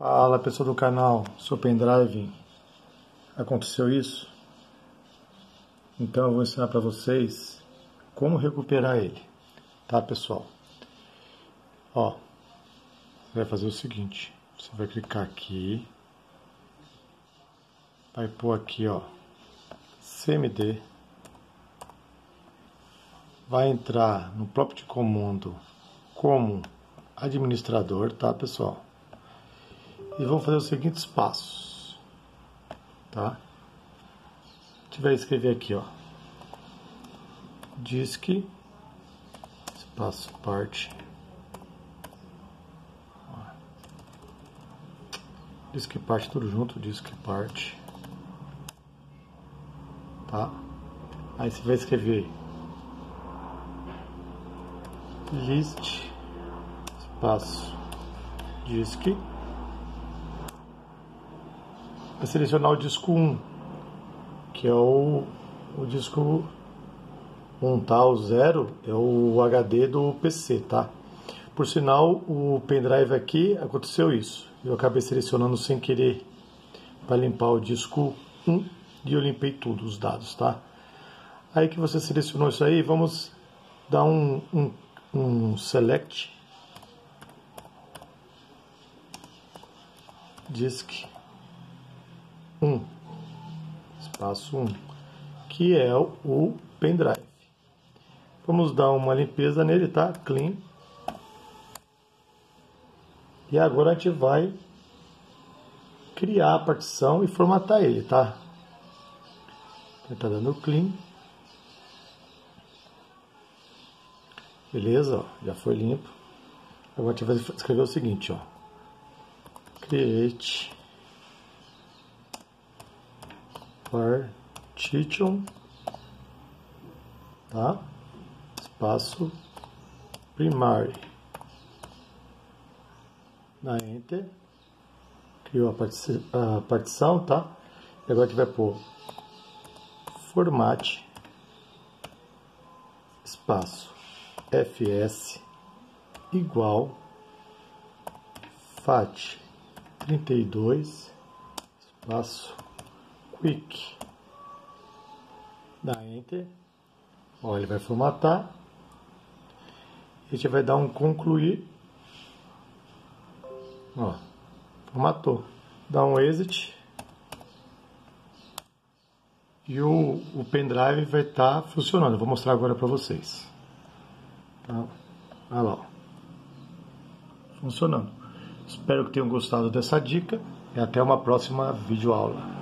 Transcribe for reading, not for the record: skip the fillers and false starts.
Fala pessoal do canal, seu pendrive, aconteceu isso? Então eu vou ensinar para vocês como recuperar ele, tá pessoal? Ó, você vai fazer o seguinte, você vai clicar aqui, vai pôr aqui ó, CMD, vai entrar no próprio de comando como administrador, tá pessoal? E vamos fazer os seguintes passos, tá? A gente vai escrever aqui, ó, disk, espaço parte, disk parte tudo junto, disk parte, tá? Aí você vai escrever list, espaço, disk. Vai selecionar o disco 1, que é o disco 1, tá? O 0 é o HD do PC, tá? Por sinal, o pendrive aqui aconteceu isso. Eu acabei selecionando sem querer para limpar o disco 1 e eu limpei tudo, os dados, tá? Aí que você selecionou isso aí, vamos dar um select disk 1, espaço 1, que é o pendrive. Vamos dar uma limpeza nele, tá? Clean. E agora a gente vai criar a partição e formatar ele, tá? Ele tá dando clean. Beleza, ó, já foi limpo. Agora a gente vai escrever o seguinte, ó. Create partition, tá? Espaço primary. Dá enter. Criou a partição, tá? E agora a gente vai pôr format, espaço fs igual fat 32 espaço quick. Dá enter. Ó, ele vai formatar. A gente vai dar um concluir. Ó, formatou. Dá um exit. E o pendrive vai estar funcionando. Eu vou mostrar agora para vocês. Tá? Olha lá, ó. Funcionando. Espero que tenham gostado dessa dica. E até uma próxima videoaula.